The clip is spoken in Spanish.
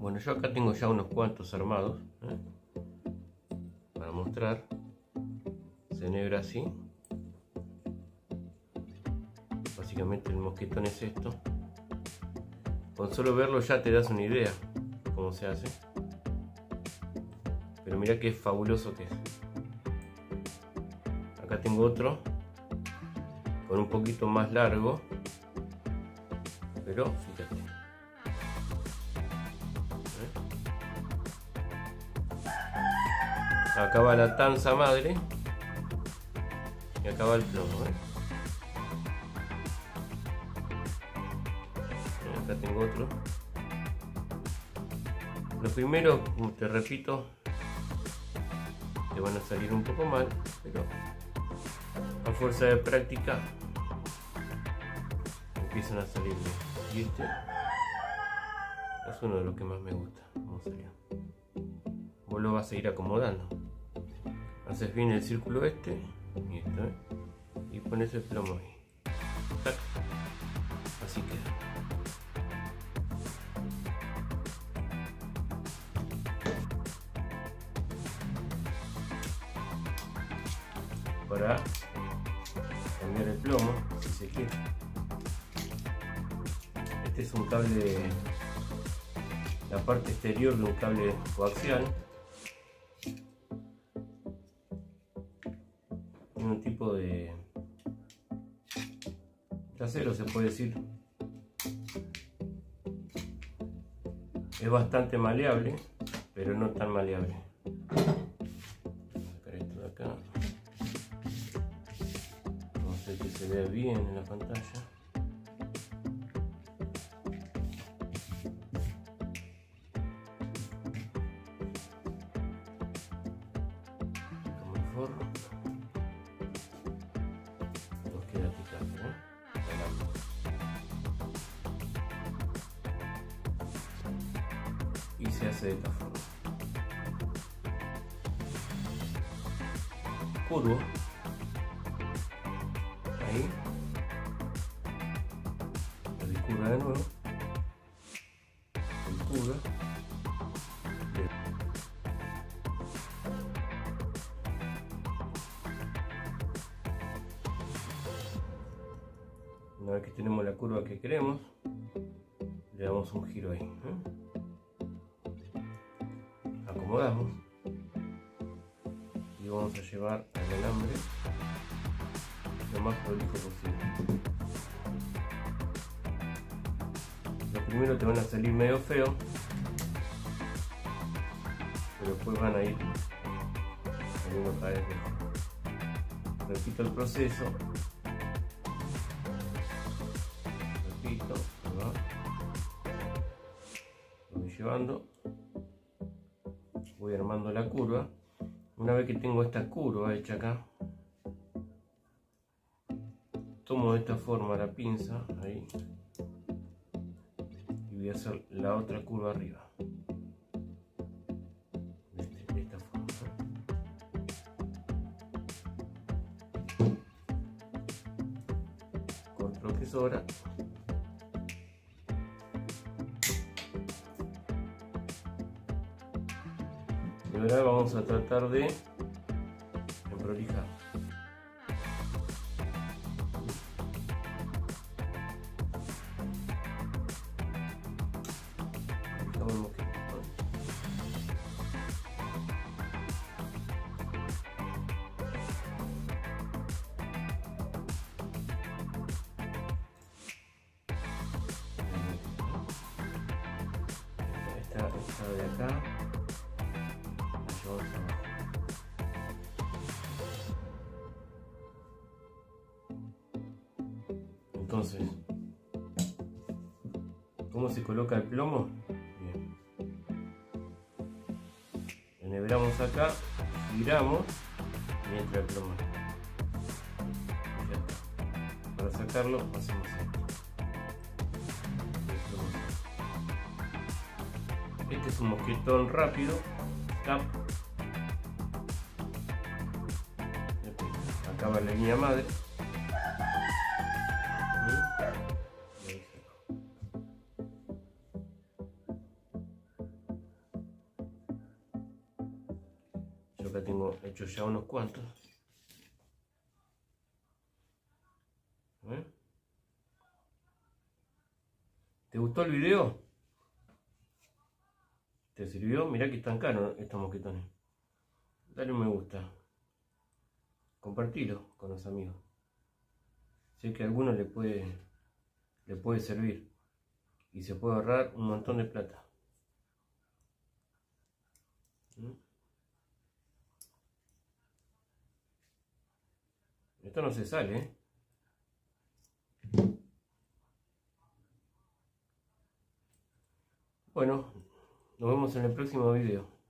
Bueno, yo acá tengo ya unos cuantos armados, para mostrar. Se enhebre así. Básicamente el mosquetón es esto. Con solo verlo ya te das una idea cómo se hace. Pero mira qué fabuloso que es. Acá tengo otro con un poquito más largo, pero fíjate. Acá va la tanza madre y acá va el plomo. Acá tengo otro. Los primeros, como te repito, te van a salir un poco mal, pero a fuerza de práctica empiezan a salir bien. Y este es uno de los que más me gusta. Cómo salió. Vos lo vas a ir acomodando. Haces bien el círculo este y esto, y pones el plomo ahí. ¡Tac! Así queda. Para cambiar el plomo, si se quiere. Este es un cable, la parte exterior de un cable coaxial. Un tipo de acero, se puede decir. Es bastante maleable, pero no tan maleable. Voy a sacar esto de acá. Vamos a hacer que se vea bien en la pantalla. Como el forro. Nos queda picante, y se hace de esta forma. Curvo. Ahí. Lo discurra de nuevo. Discurra. Una vez que tenemos la curva que queremos, le damos un giro ahí. Acomodamos y vamos a llevar el alambre lo más prolijo posible. Los primeros te van a salir medio feo, pero después van a ir saliendo cada vez mejor. Repito el proceso. Repito, ¿no? Lo voy llevando. Voy armando la curva. Una vez que tengo esta curva hecha acá, tomo de esta forma la pinza ahí y voy a hacer la otra curva arriba de esta forma. Corto lo que sobra. Y ahora vamos a tratar de emprolijar. Emprolijamos el mosquito. Esta de acá. Entonces, ¿cómo se coloca el plomo? Bien. Enhebramos acá, giramos y entra el plomo. Y ya está. Para sacarlo hacemos esto. Este es un mosquetón rápido. Tap. Acá va la línea madre. acá tengo hechos ya unos cuantos. ¿Te gustó el video? ¿Te sirvió? Mirá que están caros estos mosquetones. Dale un me gusta. Compartilo con los amigos. Sé que a alguno le puede servir. Y se puede ahorrar un montón de plata. Esto no se sale, ¿eh? Bueno, nos vemos en el próximo video.